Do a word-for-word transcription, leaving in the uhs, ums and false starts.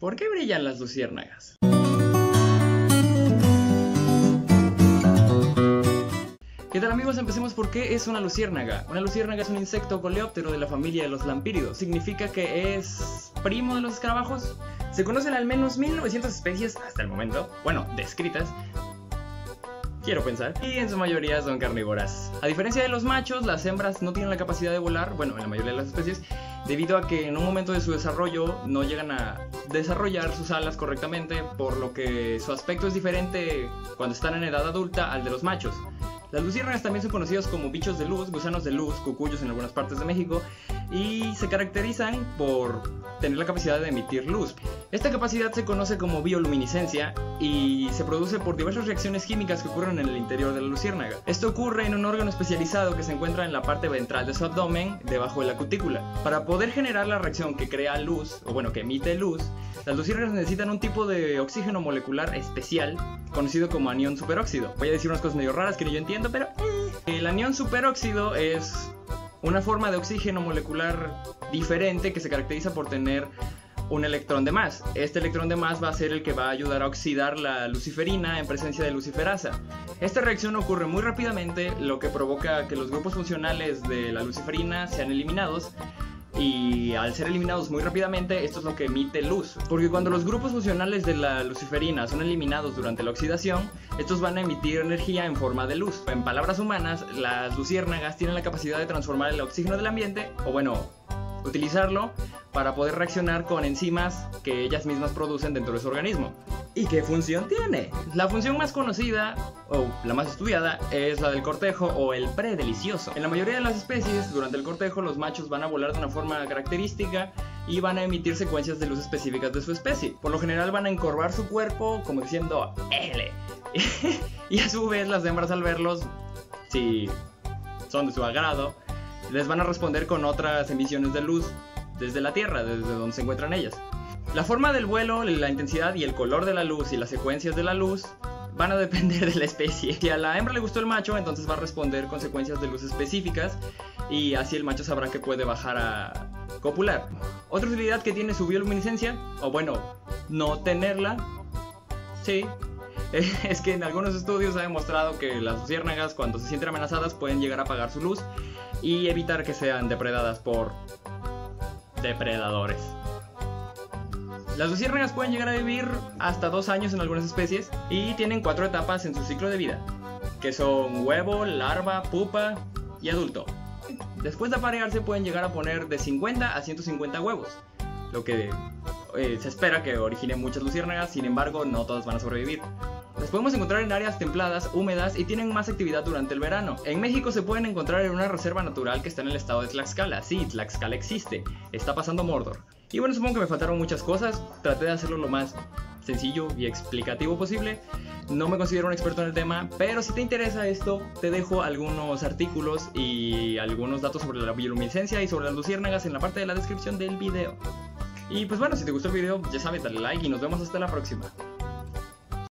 ¿Por qué brillan las luciérnagas? ¿Qué tal amigos? Empecemos por qué es una luciérnaga. Una luciérnaga es un insecto coleóptero de la familia de los lampíridos. ¿Significa que es primo de los escarabajos? Se conocen al menos mil novecientas especies hasta el momento, bueno, descritas, quiero pensar, y en su mayoría son carnívoras. A diferencia de los machos, las hembras no tienen la capacidad de volar, bueno, en la mayoría de las especies, debido a que en un momento de su desarrollo no llegan a desarrollar sus alas correctamente, por lo que su aspecto es diferente cuando están en edad adulta al de los machos. Las luciérnagas también son conocidas como bichos de luz, gusanos de luz, cucuyos en algunas partes de México, y se caracterizan por tener la capacidad de emitir luz. Esta capacidad se conoce como bioluminiscencia y se produce por diversas reacciones químicas que ocurren en el interior de la luciérnaga. Esto ocurre en un órgano especializado que se encuentra en la parte ventral de su abdomen, debajo de la cutícula. Para poder generar la reacción que crea luz, o bueno, que emite luz, las luciérnagas necesitan un tipo de oxígeno molecular especial, conocido como anión superóxido. Voy a decir unas cosas medio raras que ni yo entiendo, pero eh. el anión superóxido es una forma de oxígeno molecular diferente que se caracteriza por tener un electrón de más. Este electrón de más va a ser el que va a ayudar a oxidar la luciferina en presencia de luciferasa. Esta reacción ocurre muy rápidamente, lo que provoca que los grupos funcionales de la luciferina sean eliminados. Y al ser eliminados muy rápidamente, esto es lo que emite luz. Porque cuando los grupos funcionales de la luciferina son eliminados durante la oxidación, estos van a emitir energía en forma de luz. En palabras humanas, las luciérnagas tienen la capacidad de transformar el oxígeno del ambiente, o bueno, utilizarlo para poder reaccionar con enzimas que ellas mismas producen dentro de su organismo. ¿Y qué función tiene? La función más conocida, o la más estudiada, es la del cortejo o el predelicioso. En la mayoría de las especies, durante el cortejo, los machos van a volar de una forma característica y van a emitir secuencias de luz específicas de su especie. Por lo general van a encorvar su cuerpo como diciendo ¡Éjele! Y a su vez las hembras al verlos, si son de su agrado, les van a responder con otras emisiones de luz desde la Tierra, desde donde se encuentran ellas. La forma del vuelo, la intensidad y el color de la luz y las secuencias de la luz van a depender de la especie. Si a la hembra le gustó el macho, entonces va a responder con secuencias de luz específicas y así el macho sabrá que puede bajar a copular. Otra utilidad que tiene su bioluminiscencia, o bueno, no tenerla, sí, es que en algunos estudios se ha demostrado que las luciérnagas cuando se sienten amenazadas pueden llegar a apagar su luz y evitar que sean depredadas por depredadores. Las luciérnagas pueden llegar a vivir hasta dos años en algunas especies y tienen cuatro etapas en su ciclo de vida, que son huevo, larva, pupa y adulto. Después de aparearse pueden llegar a poner de cincuenta a ciento cincuenta huevos, lo que eh, se espera que origine muchas luciérnagas, sin embargo no todas van a sobrevivir. Las podemos encontrar en áreas templadas, húmedas y tienen más actividad durante el verano. En México se pueden encontrar en una reserva natural que está en el estado de Tlaxcala. Sí, Tlaxcala existe, está pasando Mordor. Y bueno, supongo que me faltaron muchas cosas, traté de hacerlo lo más sencillo y explicativo posible. No me considero un experto en el tema, pero si te interesa esto, te dejo algunos artículos y algunos datos sobre la bioluminiscencia y sobre las luciérnagas en la parte de la descripción del video. Y pues bueno, si te gustó el video, ya sabes, dale like y nos vemos hasta la próxima.